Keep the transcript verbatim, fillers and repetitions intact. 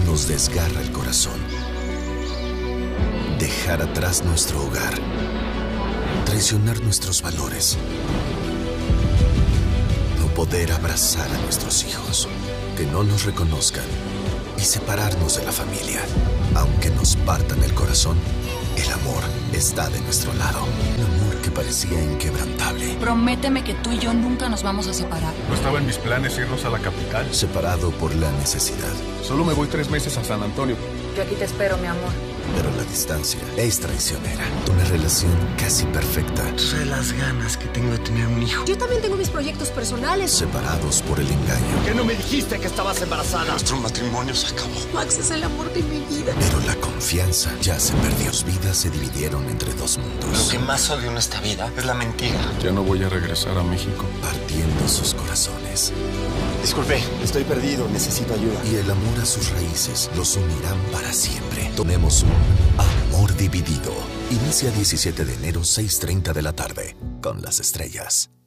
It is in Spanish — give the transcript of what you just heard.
nos desgarra el corazón. Dejar atrás nuestro hogar. Traicionar nuestros valores. No poder abrazar a nuestros hijos. Que no nos reconozcan. Y separarnos de la familia. Aunque nos partan el corazón, el amor está de nuestro lado. Un amor que parecía inquebrantable. Prométeme que tú y yo nunca nos vamos a separar. No estaba en mis planes irnos a la capital. Separado por la necesidad. Solo me voy tres meses a San Antonio. Yo aquí te espero, mi amor. Pero la distancia es traicionera. Una relación casi perfecta. Tú sabes las ganas que tengo de tener un hijo. Yo también tengo mis proyectos personales. Separados por el engaño. ¿Qué no me dijiste que estabas embarazada? Nuestro matrimonio se acabó. Max es el amor de mi vida. Pero la confianza ya se perdió. Sus vidas se dividieron entre dos mundos. Lo que más odio en esta vida es la mentira. Ya no voy a regresar a México. Partiendo sus corazones. Disculpe, estoy perdido, necesito ayuda. Y el amor a sus raíces los unirán para siempre. Tomemos un amor dividido. Inicia diecisiete de enero, seis treinta de la tarde, con Las Estrellas.